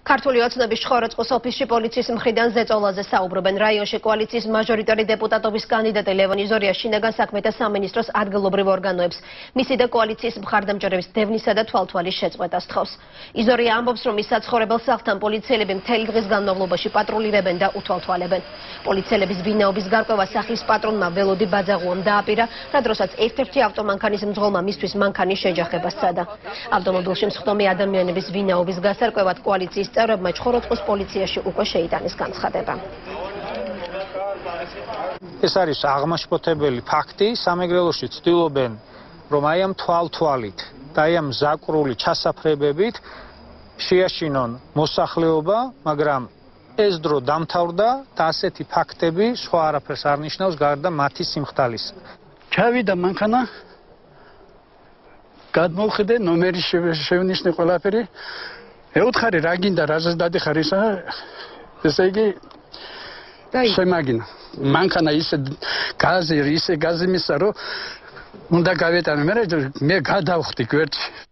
ქართული ოცნების ცხოროწყუს ოფისში პოლიციის მხრიდან ზეწოლაზე საუბრობენ. რაიონში კოალიციის მაჟორიტარი დეპუტატობის კანდიდატი ლევან იზორია შინაგან საქმეთა სამინისტროს ადგილობრივ ორგანოებს მისი და კოალიციის მხარდამჭერების დევნისა და თვალთვალის შეწყვეტას თხოვს. იზორია ამბობს, რომ ის საცხოვრებელ სახლთან პოლიციელები მთელი დღის განმავლობაში პატრულირებენ და უთვალთვალებენ. პოლიციელების ვინაობის გარკვევა სახლის პატრონმა ველოდი ბაძაღუამ დააპირა, რა დროსაც ერთ-ერთი ავტომანქანის მძღოლმა მისთვის მანქანის შეჯახება სცადა. ავტომობილში მსხდომი ადამიანების ვინაობის გასარკვევად კოალიციის წევრებმა ცხოროწყუს პოლიციაში უკვე შეიტანეს განცხადება. ეს არის აღმაშფოთებელი ფაქტი, სამეგრელოში ცდილობენ, რომ აი ამ თვალთვალით და აი ამ ზაკრული ჩასაფრებებით შეაშინონ მოსახლეობა, მაგრამ ეს დრო დამთავრდა და ასეთი ფაქტები სხვა არაფერს არ ნიშნავს გარდა მათი სიმხდალისა. ჩავიდა მანქანა, გადმოვხედე, ნომერი შევნიშნე ყველაფერი. ეუთხარი რა გინდა, რაზეც დადიხარ ისა, ესე იგი შემაგინა. მანქანა ისე გაზი მისცა, რომ უნდა გავეტანო, მე გადავხდი გვერდში.